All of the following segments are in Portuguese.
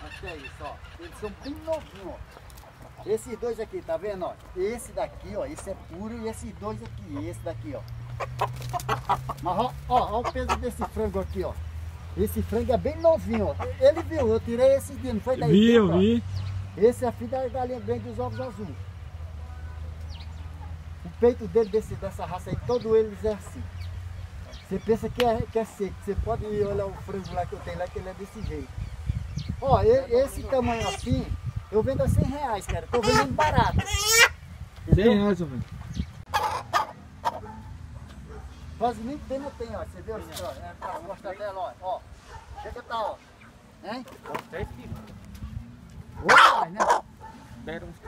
Que é isso, ó. Eles são bem novinhos, ó. Esses dois aqui, tá vendo, ó? Esse daqui, ó, esse é puro e esses dois aqui, esse daqui, ó. Mas ó o peso desse frango aqui, ó. Esse frango é bem novinho, ó. Ele viu, eu tirei esse dia, não foi daí? Vi, eu vi. Esse é a filha da galinha grande dos ovos azuis. O peito dele dessa raça aí, todo eles é assim. Você pensa que é seco, você pode ir olhar o frango lá que eu tenho lá, que ele é desse jeito. Ó, esse tamanho assim, eu vendo a R$100, cara. Tô vendendo barato. R$100, velho. Quase nem pena tem, ó. Você viu? Ó, pra mostrar dela, ó. Chega tá, ó. Hein? 10 quilos. Olha, né? Deram uns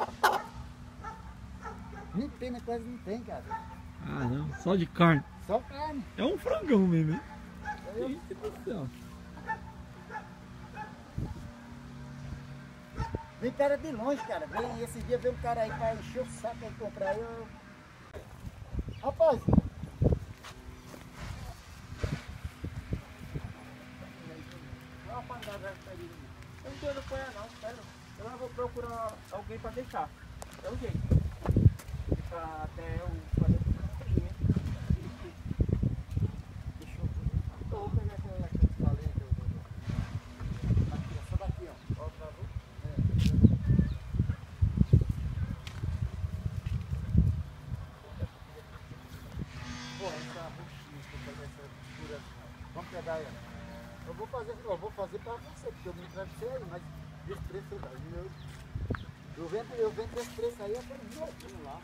Nem pena quase não tem, cara. Ah, não. Só de carne. Só carne. É um frangão mesmo, hein? Eita do céu. Vem cara de longe, cara. Vem, esse dia veio um cara aí pra encher o saco aí comprar. Rapaz. Eu não quero apoiar não, sério. Eu vou procurar alguém pra deixar. É o jeito. Deixar até eu fazer o frio. Deixa eu ver. Eu vou pegar aquela lá que eu te falei. Aqui, essa daqui, ó. Ó, travou? É. Pô, essa roxinha, vou fazer essa costura. Vamos pegar ela. Eu vou fazer pra você, porque eu me entrego pra você aí, mas esse preço eu vendo esse preço aí, eu tenho $1.000 lá.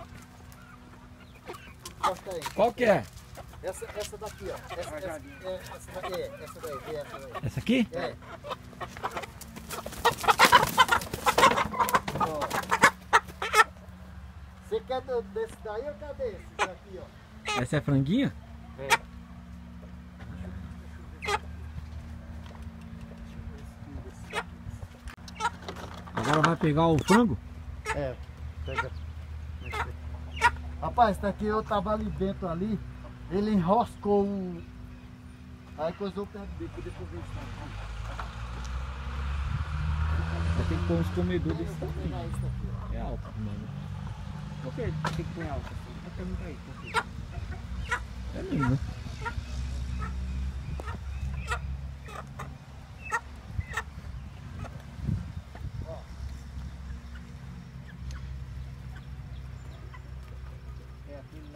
Gosta aí. Qual que é? Essa daqui, ó. Essa daí, vê essa daí. Essa aqui? É. Ó. Você quer desse daí ou quer desse? Esse daqui, ó. Essa é franguinha? É. Agora vai pegar o frango? É, pega. Rapaz, esse daqui eu tava ali dentro ali, ele enroscou o. Aí coisou o pé do bico, depois eu vi isso. Vai ter que pôr uns comedores desse Vou tamanho. pegar esse daqui, ó. É alto, mano. Por que tem que pôr alto assim? Vou perguntar aí, por quê? É mesmo, né? É aquele lá.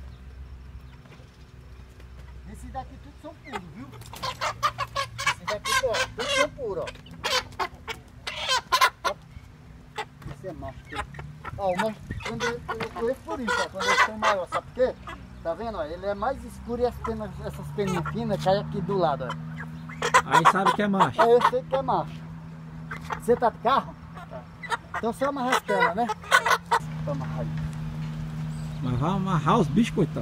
Esse daqui tudo são puros, viu? Esse daqui, ó, tudo são puros, ó. Esse é macho. Ó, o macho, quando eu conheço por isso, ó, quando eles são maiores, sabe por quê? Tá vendo, ó? Ele é mais escuro e essas peninhas finas caem aqui do lado, ó. Aí sabe que é macho. É, eu sei que é macho. Você tá de carro? Tá. Então só amarrar as pernas, né? Pra amarrar aí. Mas vai amarrar os bichos, coitado.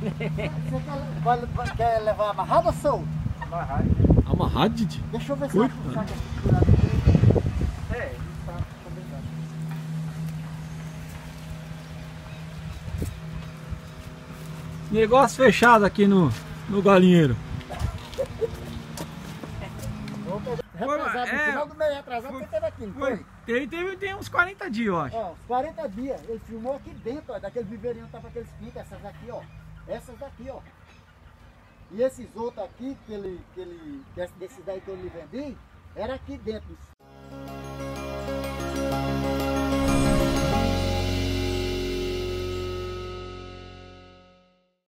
Você quer levar amarrado ou solto? Vai, vai. Amarrado, Didi? Deixa eu ver se eu Coitado. puxar essa costurada. É, ele tá combinando. Negócio fechado aqui no galinheiro. Retrasado, no é, final do mês retrasado, foi- você teve aqui, não Foi. foi? Tem uns 40 dias, eu acho. Ó, uns 40 dias, ele filmou aqui dentro, ó, daquele viveirinho tava aqueles pintos, essas aqui, ó. Essas daqui, ó. E esses outros aqui, desses daí que eu lhe vendi, era aqui dentro,